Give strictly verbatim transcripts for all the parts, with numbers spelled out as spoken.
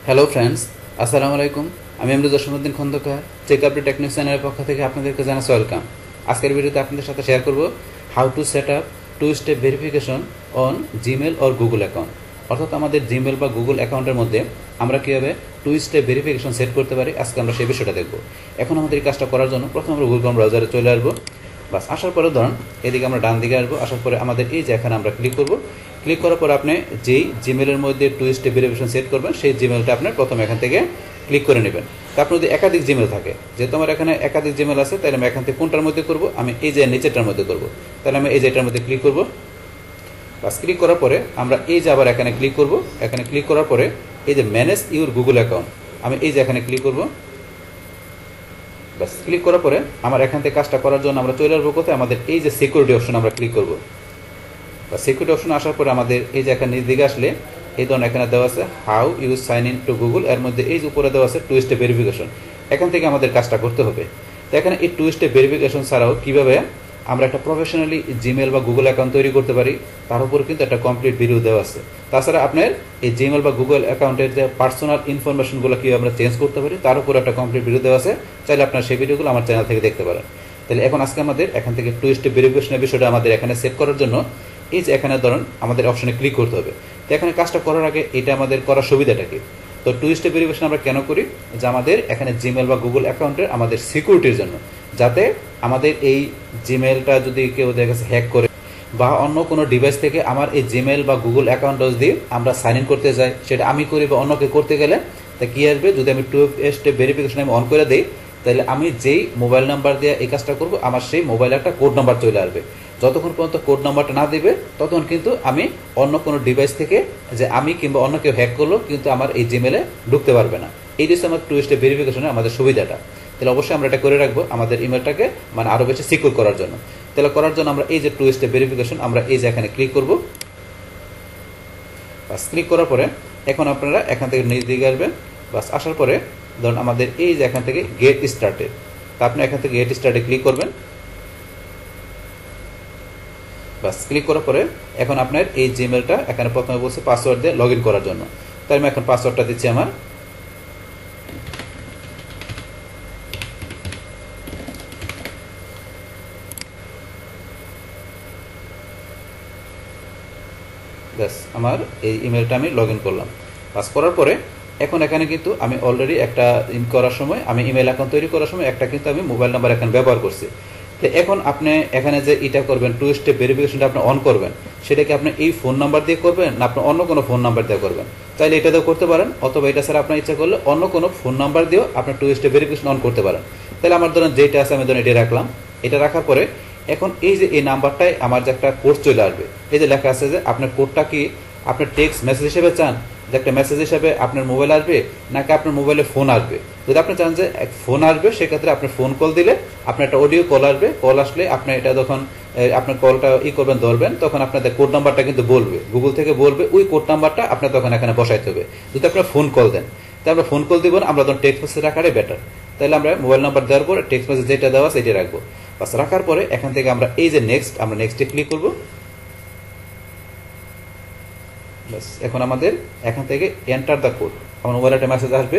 Hello friends, আসসালামু আলাইকুম। আমি MD Jasimuddin Khandakar, check update technique চ্যানেলের পক্ষ থেকে আপনাদেরকে জানাচ্ছি ওয়েলকাম। আজকের ভিডিওতে আপনাদের সাথে শেয়ার করব how to set up two step verification on Gmail or Google account. অর্থাৎ আমাদের জিমেল বা গুগল অ্যাকাউন্টের মধ্যে আমরা কীভাবে টু স্টেপ ভেরিফিকেশন সেট করতে পারি, আজকে আমরা সেই বিষয়টা দেখব। এখন আমাদের এই কাজটা করার জন্য প্রথমে আমরা গুগল ক্রোম ব্রাউজারে চলে আসবো। বাস আসার পরে ধরুন এদিকে আমরা ডান দিকে আসবো। আসার পরে আমাদের এই যে এখানে আমরা ক্লিক করব। ক্লিক করার পর আপনি যেই জিমেলের মধ্যে টু স্টেপ ভেরিফিকেশন সেট করবেন সেই জিমেলটা আপনার প্রথমে এখান থেকে ক্লিক করে নেবেন। তারপর যদি একাধিক জিমেল থাকে, যেহেতু আমার এখানে একাধিক জিমেল আছে, তাহলে আমি এখান থেকে কোনটার মধ্যে করব, আমি এই যে নিচেরটার মধ্যে করব। তাহলে আমি এই যে এটার মধ্যে ক্লিক করব। বাস ক্লিক করার পরে আমরা এই যে আবার এখানে ক্লিক করব। এখানে ক্লিক করার পরে এই যে ম্যানেজ ইউর গুগল অ্যাকাউন্ট, আমি এই যে এখানে ক্লিক করব। বাস ক্লিক করার পরে আমার এখান থেকে কাজটা করার জন্য আমরা চলে আসবো কোথায়, আমাদের এই যে সিকিউরিটি অপশন আমরা ক্লিক করব। বা সিকিউরিটি অপশন আসার পরে আমাদের এই যে এখানে নিচ দিকে আসলে এই ধরনের এখানে দেওয়া আছে how use sign in to Google, এর মধ্যে এই যে উপরে দেওয়া আছে টু স্টেপ ভেরিফিকেশন। এখান থেকে আমাদের কাজটা করতে হবে। তো এখানে এই টু স্টেপ ভেরিফিকেশন ছাড়াও কীভাবে আমরা একটা প্রফেশনালি জিমেল বা গুগল অ্যাকাউন্ট তৈরি করতে পারি তার উপর কিন্তু একটা কমপ্লিট ভিডিও দেওয়া আছে। তাছাড়া আপনার এই জিমেল বা গুগল অ্যাকাউন্টের যে পার্সোনাল ইনফরমেশনগুলো কীভাবে আমরা চেঞ্জ করতে পারি তার উপর একটা কমপ্লিট ভিডিও দেওয়া আছে, চাইলে আপনার সেই ভিডিওগুলো আমার চ্যানেল থেকে দেখতে পারেন। তাহলে এখন আজকে আমাদের এখান থেকে টু স্টেপ ভেরিফিকেশনের বিষয়টা আমাদের এখানে সেট করার জন্য এই যে এখানে ধরুন আমাদের অপশনে ক্লিক করতে হবে। তো এখানে কাজটা করার আগে এটা আমাদের করার সুবিধাটা কি? তো টু স্টেপ ভেরিফিকেশন আমরা কেন করি? যে আমাদের এখানে জিমেল বা গুগল অ্যাকাউন্টের আমাদের সিকিউরিটির জন্য, যাতে আমাদের এই জিমেলটা যদি কেউ দেখা গেছে হ্যাক করে বা অন্য কোনো ডিভাইস থেকে আমার এই জিমেল বা গুগল অ্যাকাউন্ট দিয়ে আমরা সাইন ইন করতে যাই, সেটা আমি করি বা অন্যকে করতে গেলে তা কী আসবে, যদি আমি টু স্টেপ ভেরিফিকেশন আমি অন করে দিই, তাহলে আমি যেই মোবাইল নাম্বার দিয়ে এই কাজটা করবো আমার সেই মোবাইলে একটা কোড নাম্বার চলে আসবে। যতক্ষণ পর্যন্ত কোড নাম্বারটা না দিবে ততক্ষণ কিন্তু আমি অন্য কোনো ডিভাইস থেকে যে আমি কিংবা অন্য কেউ হ্যাক করলো কিন্তু আমার এই জিমেলে ঢুকতে পারবে না। এই হচ্ছে আমার টু স্টেপ ভেরিফিকেশনের আমাদের সুবিধাটা। তাহলে অবশ্যই আমরা এটা করে রাখবো আমাদের ইমেলটাকে মানে আরও বেশি সিকিউর করার জন্য। তাহলে করার জন্য আমরা এই যে টু স্টেপ ভেরিফিকেশন আমরা এই যে এখানে ক্লিক করবো। বাস ক্লিক করার পরে এখন আপনারা এখান থেকে নিচ দিকে আসবেন। বাস আসার পরে ধরুন আমাদের এই যে এখান থেকে গেট স্টার্টেড, তা আপনি এখান থেকে গেট স্টার্টে ক্লিক করবেন। বাস ক্লিক করার পরে এখন আপনার এই জিমেলটা এখানে প্রথমে বলছে পাসওয়ার্ড দিয়ে লগ ইন করার জন্য। তাই আমি এখন পাসওয়ার্ডটা দিচ্ছি আমার। ব্যাস আমার এই ইমেলটা আমি লগ ইন করলাম। পাস করার পরে এখন এখানে কিন্তু আমি অলরেডি একটা ইন করার সময় আমি ইমেল অ্যাকাউন্ট তৈরি করার সময় একটা কিন্তু আমি মোবাইল নাম্বার এখানে ব্যবহার করছি। তো এখন আপনি এখানে যে এটা করবেন টু স্টেপ ভেরিফিকেশনটা আপনি অন করবেন, সেটাকে আপনি এই ফোন নাম্বার দিয়ে করবেন না আপনি অন্য কোনো ফোন নাম্বার দিয়ে করবেন, চাইলে এটা দিয়েও করতে পারেন, অথবা এটা ছাড়া আপনার ইচ্ছা করলে অন্য কোনো ফোন নাম্বার দিয়েও আপনি টু স্টেপ ভেরিফিকেশন অন করতে পারেন। তাহলে আমার ধরেন যেটা আছে আমি ধরেন এটা রাখলাম। এটা রাখার পরে এখন এই যে এই নাম্বারটায় আমার যে একটা কোড চলে আসবে, এই যে লেখা আছে যে আপনার কোডটা কি আপনার টেক্সট মেসেজ হিসেবে চান, যে একটা মেসেজ হিসেবে আপনার মোবাইল আসবে নাকি আপনার মোবাইলে ফোন আসবে। যদি আপনি চান যে ফোন আসবে, সেক্ষেত্রে আপনি ফোন কল দিলে আপনার একটা অডিও কল আসবে। কল আসলে আপনি এটা যখন আপনার কলটা ই করবেন ধরবেন, তখন আপনাদের কোড নাম্বারটা কিন্তু বলবে, গুগল থেকে বলবে, ওই কোড নাম্বারটা আপনার তখন এখানে বসাইতে হবে। যদি আপনার ফোন কল দেন, তাই আমরা ফোন কল দিব না, আমরা তখন টেক্সট মেসেজ রাখাটাই বেটার। তাহলে আমরা মোবাইল নাম্বার দেওয়ার পরে টেক্সট মেসেজ যেটা দেওয়া সেটা রাখবো। বাস রাখার পরে এখান থেকে আমরা এই যে নেক্সট, আমরা নেক্সটে ক্লিক করবো। বাস এখন আমাদের এখান থেকে এন্টার দ্য কোড, আমার মোবাইলে একটা মেসেজ আসবে।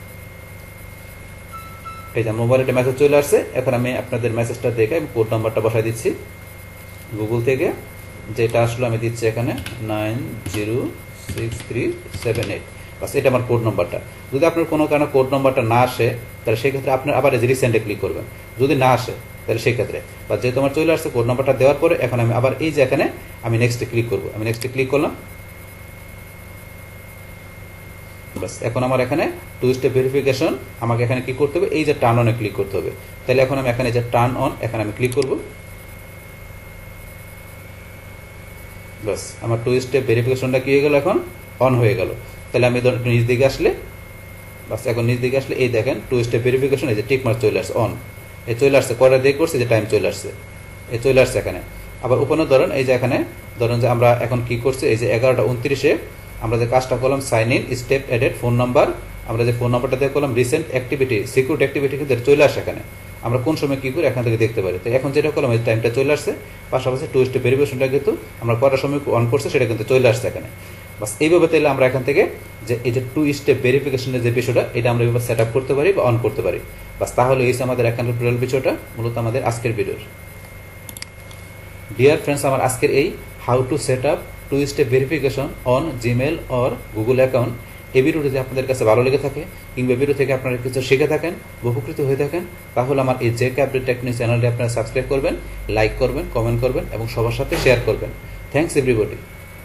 এই যে মোবাইলে একটা মেসেজ চলে আসছে। এখন আমি আপনাদের মেসেজটা দেখে আমি কোড নাম্বারটা বসাই দিচ্ছি গুগল থেকে, যেটা আসলে আমি দিচ্ছি এখানে nine zero six three seven eight. বাস এটা আমার কোড নাম্বারটা। যদি আপনার কোনো কারণে কোড নাম্বারটা না আসে, তাহলে সেক্ষেত্রে আপনার আবার এই যে রিসেন্টে ক্লিক করবেন। যদি না আসে তাহলে সেক্ষেত্রে বা যেহেতু আমার চলে আসছে কোড নাম্বারটা দেওয়ার পরে এখন আমি আবার এই যে এখানে আমি নেক্সটে ক্লিক করবো। আমি নেক্সটে ক্লিক করলাম। বাস এখন আমার এখানে টু স্টেপ ভেরিফিকেশন আমাকে এখানে কি করতে হবে, এই যে টার্ন অনে ক্লিক করতে হবে। তাহলে এখন আমি এখানে যে টার্ন অন এখানে আমি ক্লিক করব। বাস আমার টু স্টেপ ভেরিফিকেশনটা কি হয়ে গেল, এখন অন হয়ে গেল। তাহলে আমি নিচ দিকে আসলে, বাস এখন নিচ দিকে আসলে এই দেখেন টু স্টেপ ভেরিফিকেশন এই যে টিক মার্ক চলে আসছে অন, এই চলে আসছে কয়টা দিয়ে করছে যে টাইম চলে আসছে, এই চলে আসছে এখানে। আবার উপরে ধরেন এই যে এখানে ধরেন যে আমরা এখন কি করছি, এই যে এগারোটা উনত্রিশে আমরা যে কাজটা করলাম sign in step added phone number, আমরা যে ফোন নাম্বারটা দিয়ে করলাম রিসেন্ট অ্যাক্টিভিটি সিকিউরিটি অ্যাক্টিভিটি কিন্তু চলে আসে এখানে। আমরা কোন সময় কী করি এখান থেকে দেখতে পারি। তো এখন যেটা করলাম এই টাইমটা চলে আসছে, পাশাপাশি টু স্টেপ ভেরিফিকেশনটা কিন্তু আমরা করার সময় অন করছে সেটা কিন্তু চলে আসছে এখানে। বাস এইভাবে তাহলে আমরা এখান থেকে যে এই যে টু স্টেপ ভেরিফিকেশনের যে বিষয়টা এটা আমরা এইভাবে সেট আপ করতে পারি বা অন করতে পারি। বাস তাহলে এই আমাদের অ্যাকাউন্ট টিউটোরিয়াল বিষয়টা মূলত আমাদের আজকের ভিডিওর। ডিয়ার ফ্রেন্ডস, আমার আজকের এই how to set up two step verification on Gmail or Google account এই ভিডিওটি যদি আপনাদের কাছে ভালো লেগে থাকে কিংবা ভিডিও থেকে আপনারা কিছু শিখে থাকেন, উপকৃত হয়ে থাকেন, তাহলে আমার এই জেকে আপডেট টেকনিক চ্যানেলটি আপনারা সাবস্ক্রাইব করবেন, লাইক করবেন, কমেন্ট করবেন এবং সবার সাথে শেয়ার করবেন। Thanks everybody.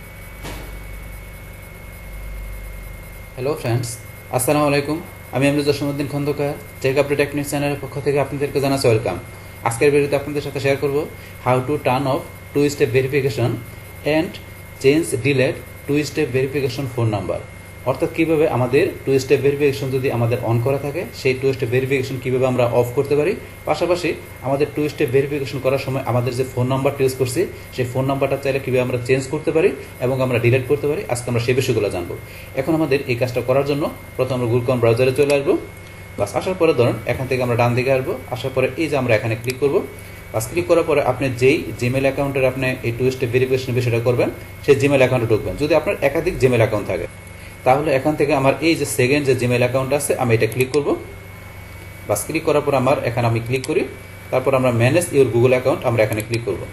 হ্যালো ফ্রেন্ডস, আসসালামু আলাইকুম। আমি Amrul Jasimuddin Khandakar, JK update technique চ্যানেলের পক্ষ থেকে আপনাদেরকে জানাচ্ছি ওয়েলকাম। আজকের ভিডিওতে আপনাদের সাথে শেয়ার করব how to turn off two step verification and change delete two step verification phone number. অর্থাৎ কীভাবে আমাদের টু স্টেপ ভেরিফিকেশন যদি আমাদের অন করা থাকে সেই টু স্টেপ ভেরিফিকেশন কীভাবে আমরা অফ করতে পারি, পাশাপাশি আমাদের টু স্টেপ ভেরিফিকেশন করার সময় আমাদের যে ফোন নাম্বারটা ইউজ করছি সেই ফোন নাম্বারটা চাইলে কীভাবে আমরা চেঞ্জ করতে পারি এবং আমরা ডিলিট করতে পারি, আজকে আমরা সেই বিষয়গুলো জানবো। এখন আমাদের এই কাজটা করার জন্য প্রথমে আমরা গুগল ক্রোম ব্রাউজারে চলে আসবো। বাস আসার পরে ধরুন এখান থেকে আমরা ডান দিকে আসবো, আসার পরে এই যে আমরা এখানে ক্লিক করবো। বাস ক্লিক করার পরে আপনি যেই জিমেল অ্যাকাউন্টের আপনি এই টু স্টেপ ভেরিফিকেশন বিষয়টা করবেন সেই জিমেল অ্যাকাউন্টে ঢুকবেন। যদি আপনার একাধিক জিমেল অ্যাকাউন্ট থাকে তাহলে এখান থেকে আমার এই যে সেকেন্ড যে জিমেল অ্যাকাউন্ট আছে আমি এটা ক্লিক করব। বাস ক্লিক করার পর আমার এখানে আমি ক্লিক করি, তারপর আমরা ম্যানেজ ইউর গুগল অ্যাকাউন্ট আমরা এখানে ক্লিক করব।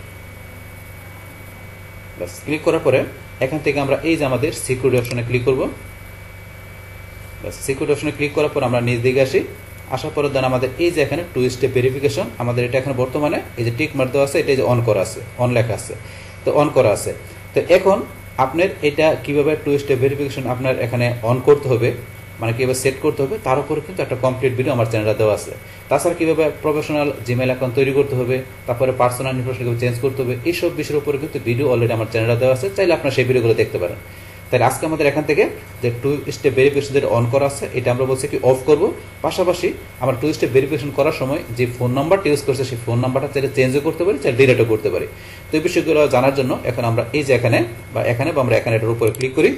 বাস ক্লিক করার পরে এখান থেকে আমরা এই যে আমাদের সিকিউরিটি অপশনে ক্লিক করব। বাস সিকিউরিটি অপশনে ক্লিক করার পর আমরা নিচ দিকে আসি, আসার পরে দেন আমাদের এই যে এখানে টু স্টেপ ভেরিফিকেশন আমাদের এটা এখানে বর্তমানে এই যে টিক মার্ক দেওয়া আছে, এটা যে অন করা আছে, অন লেখা আছে, তো অন করা আছে। তো এখন আপনার এটা কিভাবে টু স্টেপ ভেরিফিকেশন আপনার এখানে অন করতে হবে, মানে কীভাবে সেট করতে হবে তার উপরে কিন্তু একটা কমপ্লিট ভিডিও আমার চ্যানেলে দেওয়া আছে। তাছাড়া কীভাবে প্রফেশনাল জিমেল অ্যাকাউন্ট তৈরি করতে হবে, তারপরে পার্সোনাল ইনফরমেশন কীভাবে চেঞ্জ করতে হবে, এইসব বিষয়ের উপরে কিন্তু ভিডিও অলরেডি আমার চ্যানেলে দেওয়া আছে, চাইলে আপনার সেই ভিডিওগুলো দেখতে পারেন। তাই আজকে আমাদের এখান থেকে যে টু স্টেপ ভেরিফিকেশন যেটা অন করা আছে এটা আমরা বলছি কি অফ করব, পাশাপাশি আমরা টু স্টেপ ভেরিফিকেশন করার সময় যে ফোন নাম্বারটা ইউজ করছে সেই ফোন নাম্বারটা চাইলে চেঞ্জও করতে পারি, চাইলে ডিলিটও করতে পারি। তো এই বিষয়গুলো জানার জন্য এখন আমরা এই যে এখানে বা এখানে বা আমরা এখানে এটার উপরে ক্লিক করি।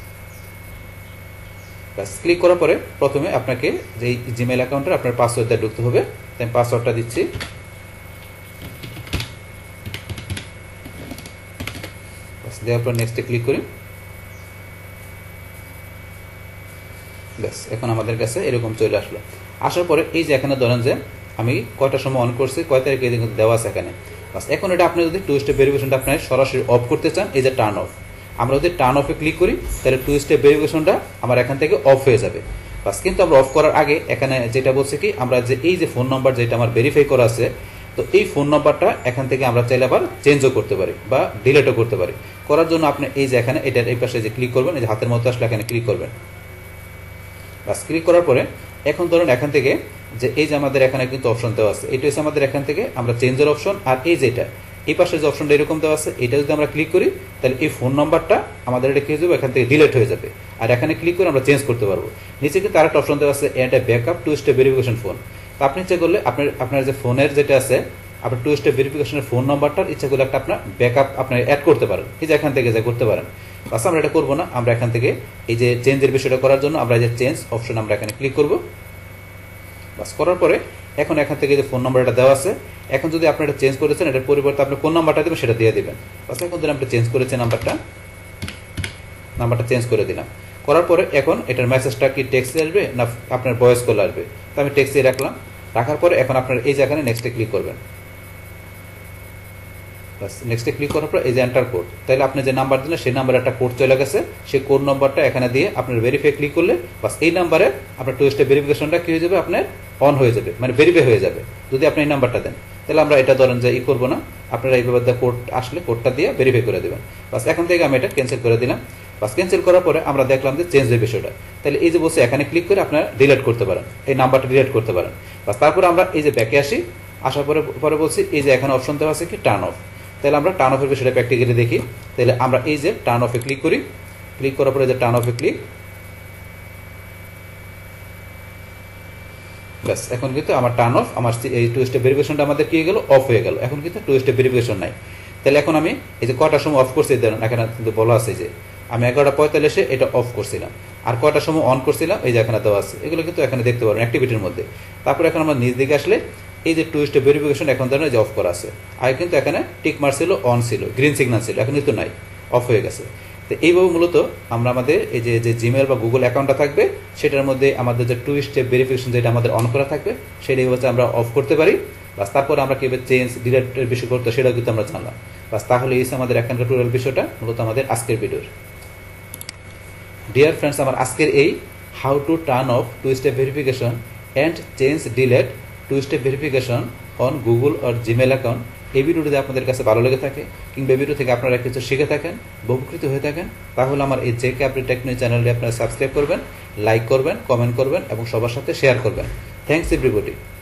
ব্যাস ক্লিক করার পরে প্রথমে আপনাকে যে জিমেল অ্যাকাউন্টের আপনার পাসওয়ার্ডটা ঢুকতে হবে, তাই পাসওয়ার্ডটা দিচ্ছি। ব্যাস দেওয়ার পর নেক্সটে ক্লিক করি। ব্যাস এখন আমাদের কাছে এরকম চলে আসলো। আসার পরে এই যে এখানে ধরেন যে আমি কয়টার সময় অন করছি, কয় তারিখে কিন্তু দেওয়া আছে এখানে। বাস এখন এটা আপনি যদি টু স্টেপ ভেরিফিকেশনটা আপনার সরাসরি অফ করতে চান, এই যে টার্ন অফ, আমরা যদি টার্ন অফে ক্লিক করি তাহলে টু স্টেপ ভেরিফিকেশনটা আমার এখান থেকে অফ হয়ে যাবে। বাস কিন্তু আমরা অফ করার আগে এখানে যেটা বলছে কি আমরা যে এই যে ফোন নাম্বার যেটা আমার ভেরিফাই করা আছে, তো এই ফোন নাম্বারটা এখান থেকে আমরা চাইলে আবার চেঞ্জও করতে পারি বা ডিলিটও করতে পারি। করার জন্য আপনি এই যে এখানে এটার এই পাশে যে ক্লিক করবেন, এই যে হাতের মধ্যে আসলে এখানে ক্লিক করবেন। বাস ক্লিক করার পরে এখন ধরুন এখান থেকে যে এই যে আমাদের এখানে কিন্তু অপশন দেওয়া আছে, এটা হচ্ছে আমাদের এখান থেকে আমরা চেঞ্জের অপশন, আর এই যেটা এই পাশে যে অপশনটা এরকম দেওয়া আছে এটা যদি আমরা ক্লিক করি তাহলে এই ফোন নাম্বারটা আমাদের এটা কি হয়ে যাবে, এখান থেকে ডিলিট হয়ে যাবে। আর এখানে ক্লিক করে আমরা চেঞ্জ করতে পারবো। নিচে কিন্তু আরেকটা অপশন দেওয়া আছে, এটা backup two step verification phone. তো আপনি ইচ্ছা করলে আপনার আপনার যে ফোনের যেটা আছে আপনার টু স্টেপ ভেরিফিকেশনের ফোন নাম্বারটার ইচ্ছা করলে একটা আপনার ব্যাকআপ আপনার অ্যাড করতে পারেন, এই যে এখান থেকে যা করতে পারেন। বাস আমরা এটা করবো না, আমরা এখান থেকে এই যে চেঞ্জের বিষয়টা করার জন্য আমরা এই যে চেঞ্জ অপশন আমরা এখানে ক্লিক করব। বাস করার পরে এখন এখান থেকে যে ফোন নাম্বারটা দেওয়া আছে, এখন যদি আপনি এটা চেঞ্জ করেছেন এটার পরিবর্তে আপনি কোন নাম্বারটা দেবেন সেটা দিয়ে দেবেন। বাস এখন যদি আমরা চেঞ্জ করেছি নাম্বারটা নাম্বারটা চেঞ্জ করে দিলাম। করার পরে এখন এটার মেসেজটা কি টেক্সটে আসবে না আপনার ভয়েস কল আসবে, তো আমি টেক্সটে রাখলাম। রাখার পরে এখন আপনার এই জায়গায় নেক্সটে ক্লিক করবেন। বাস নেক্সটে ক্লিক করার পর এই যে এন্টার কোড, তাহলে আপনি যে নাম্বার দিলেন সেই নাম্বারে একটা কোড চলে গেছে, সেই কোড নাম্বারটা এখানে দিয়ে আপনার ভেরিফাই ক্লিক করলে বাস এই নাম্বারে আপনার টু স্টেপ ভেরিফিকেশনটা কি হয়ে যাবে, আপনার অন হয়ে যাবে, মানে ভেরিফাই হয়ে যাবে যদি আপনি এই নাম্বারটা দেন। তাহলে আমরা এটা ধরেন যে ই করবো না, আপনারা এইভাবে কোড আসলে কোডটা দিয়ে ভেরিফাই করে দেবেন। বাস এখন থেকে আমি এটা ক্যান্সেল করে দিলাম। বাস ক্যান্সেল করার পরে আমরা দেখলাম যে চেঞ্জের বিষয়টা, তাহলে এই যে বসে এখানে ক্লিক করে আপনারা ডিলিট করতে পারেন, এই নাম্বারটা ডিলিট করতে পারেন। বাস তারপরে আমরা এই যে ব্যাকে আসি, আসার পরে পরে বলছি এই যে এখানে অপশন দেওয়া আছে কি টার্ন অফ, তাহলে আমরা টার্ন অফের বিষয়টা প্র্যাকটিক্যালি দেখি। তাহলে আমরা এই যে টার্ন অফে ক্লিক করি, ক্লিক করার পরে যে টার্ন অফে ক্লিক, ব্যাস এখন কিন্তু আমার টার্ন অফ, আমার এই টু স্টেপ ভেরিফিকেশনটা আমাদের কি হয়ে গেল, অফ হয়ে গেল। এখন কিন্তু টু স্টেপ ভেরিফিকেশন নাই। তাহলে এখন আমি এই যে কয়টার সময় অফ করছি ধরেন এখানে কিন্তু বলা আছে যে আমি এগারোটা পঁয়তাল্লিশে এটা অফ করছিলাম, আর কয়টার সময় অন করছিলাম এই যে এখানে দেওয়া আছে, এগুলো কিন্তু এখানে দেখতে পারবেন অ্যাক্টিভিটির মধ্যে। তারপর এখন আমরা নিচ দিকে আসলে এই যে টু স্টেপ ভেরিফিকেশন এখন ধরেন যে অফ করা আছে, আগে কিন্তু এখানে টিক মার্ক ছিল, অন ছিল, গ্রিন সিগন্যাল ছিল, এখন কিন্তু নাই, অফ হয়ে গেছে। তো এইভাবে মূলত আমরা আমাদের এই যে যে জিমেল বা গুগল অ্যাকাউন্টটা থাকবে সেটার মধ্যে আমাদের যে টু স্টেপ ভেরিফিকেশন যেটা আমাদের অন করা থাকবে সেটাই হচ্ছে আমরা অফ করতে পারি। বাস তারপর আমরা কীভাবে চেঞ্জ ডিলেটের বিষয় করতে সেটাও কিন্তু আমরা জানলাম। বাস তাহলে এই আমাদের এখানকার টোটাল বিষয়টা মূলত আমাদের আজকের ভিডিওর। ডিয়ার ফ্রেন্ডস, আমার আজকের এই how to turn off two step verification and change delete two step verification on Google আর জিমেল অ্যাকাউন্ট, এই ভিডিওটি যদি আপনাদের কাছে ভালো লেগে থাকে কিংবা এই ভিডিও থেকে আপনারা কিছু শিখে থাকেন, উপকৃত হয়ে থাকেন, তাহলে আমার এই জেকে আপডেট টেকনোলজি চ্যানেলটি আপনারা সাবস্ক্রাইব করবেন, লাইক করবেন, কমেন্ট করবেন এবং সবার সাথে শেয়ার করবেন। Thanks everybody.